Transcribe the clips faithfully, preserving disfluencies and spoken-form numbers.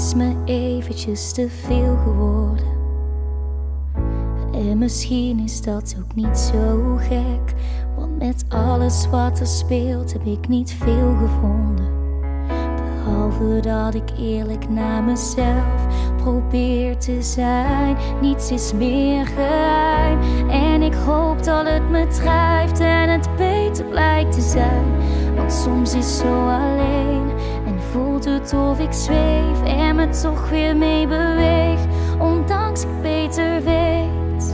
is me eventjes te veel geworden. En misschien is dat ook niet zo gek, want met alles wat er speelt heb ik niet veel gevonden. Behalve dat ik eerlijk naar mezelf probeer te zijn. Niets is meer geheim en ik hoop dat het me drijft en het beter blijkt te zijn. Want soms is zo alleen en voelt het of ik zweef en me toch weer mee beweeg, ondanks ik beter weet.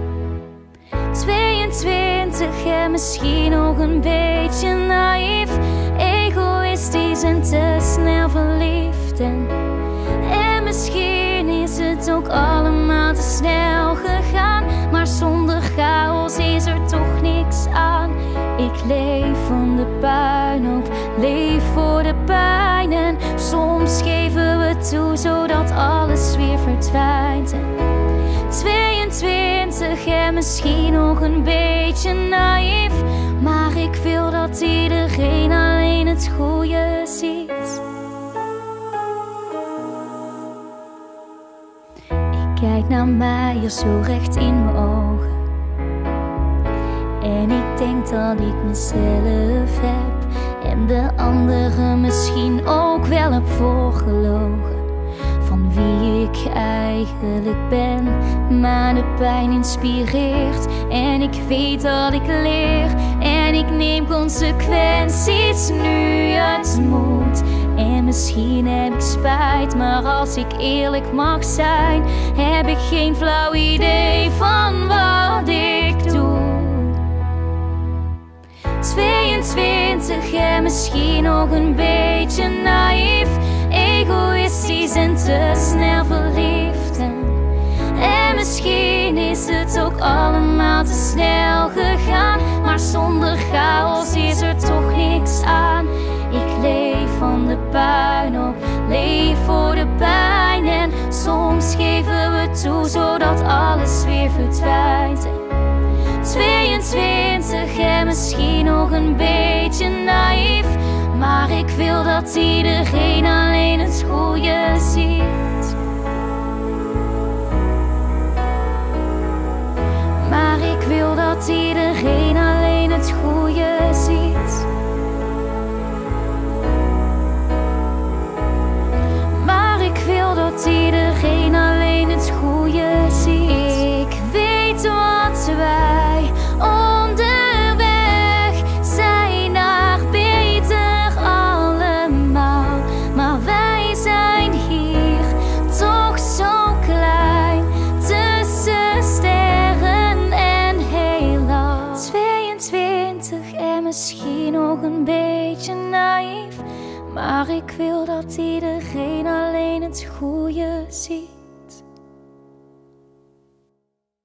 Tweeëntwintig en misschien nog een beetje naïef, egoïstisch en te snel verliefd. En, en misschien is het ook allemaal te snel gegaan, maar zonder chaos is er toch niks aan. Ik leef van de puinhoop, leef voor de pijn. En soms geven we toe zodat alles weer verdwijnt. En tweeëntwintig en misschien nog een beetje naïef, maar ik wil dat iedereen alleen het goede ziet. Ik kijk naar mij hier zo recht in mijn ogen en ik denk dat ik mezelf heb en de anderen misschien ook wel heb voorgelogen van wie ik eigenlijk ben. Maar de pijn inspireert en ik weet dat ik leer en ik neem consequenties nu het moet. En misschien heb ik spijt, maar als ik eerlijk mag zijn, heb ik geen flauw idee van wat ik doe. Tweeëntwintig en misschien nog een beetje naïef, egoïstisch en te snel verliefd. En, en misschien is het ook allemaal te snel gegaan, maar zonder chaos is er toch niks aan. Ik leef van de puinhoop, leef voor de pijn. En soms geven we toe zodat alles weer verdwijnt. Tweeëntwintig en misschien nog een beetje naïef, maar ik wil dat iedereen alleen het goede ziet. Maar ik wil dat iedereen alleen het goede ziet. Maar ik wil dat iedereen alleen het goede ziet. Ik weet wat wij onderweg zijn naar beter allemaal, maar wij zijn hier toch zo klein tussen sterren en heelal. Tweeëntwintig en misschien nog een beetje naïef, maar ik wil dat iedereen alleen het goede ziet.